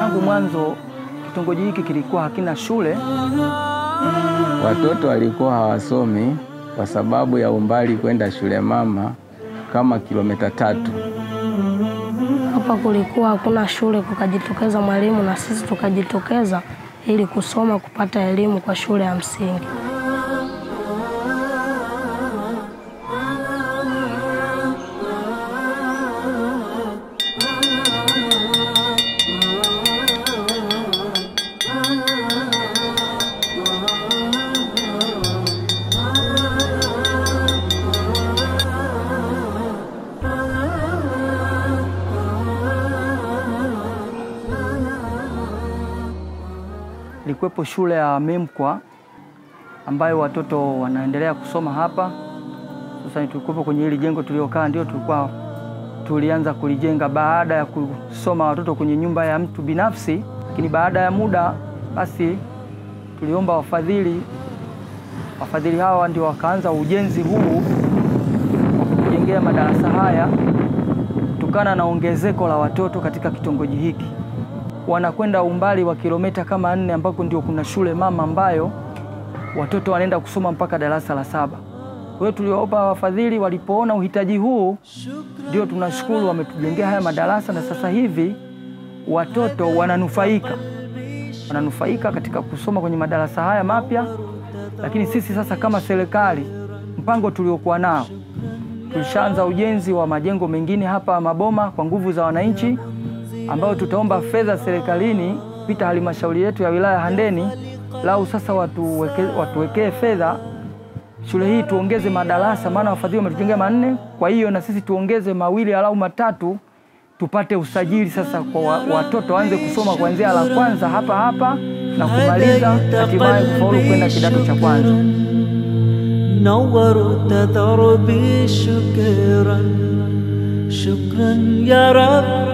Tangu mwanzo kitongoji hiki kilikuwa hakina shule. Watoto walikuwa hawasomi kwa sababu ya umbali kwenda shule mama kama kilomita 3. Hapa kulikuwa hakuna shule, kukajitokeza mwalimu na sisi tukajitokeza ili kusoma, kupata elimu kwa shule ya msingi. Ilikuwepo shule ya Memkwa ambayo watoto wanaendelea kusoma hapa. Sasa tulikuwepo kwenye hili jengo tuliokaa, ndio tulianza kulijenga baada ya kusoma watoto kwenye nyumba ya mtu binafsi. Lakini baada ya muda basi tuliomba wafadhili hawa ndio wakaanza ujenzi huu wa kujengea madarasa haya kutokana na ongezeko la watoto katika kitongoji hiki. Wanakwenda umbali wa kilomita kama 4 ambako ndio kuna shule mama ambayo watoto wanaenda kusoma mpaka darasa la 7. Kwa hiyo tuliwaomba wafadhili, walipoona uhitaji huu ndio tunashukuru wametujengea haya madarasa, na sasa hivi watoto wananufaika katika kusoma kwenye madarasa haya mapya. Lakini sisi sasa kama serikali, mpango tuliokuwa nao, tulishaanza ujenzi wa majengo mengine hapa Maboma kwa nguvu za wananchi, ambao tutaomba fedha serikalini kupita halmashauri yetu ya wilaya Handeni. Lau sasa watuwekee fedha shule hii tuongeze madarasa, maana wafadhili wametujengea 4. Kwa hiyo na sisi tuongeze 2 au 3 tupate usajili sasa kwa watoto waanze kusoma kuanzia la kwanza hapa na kumaliza hatimaye kufaulu kwenda kidato cha kwanza. نورت دربي شكرا يا رب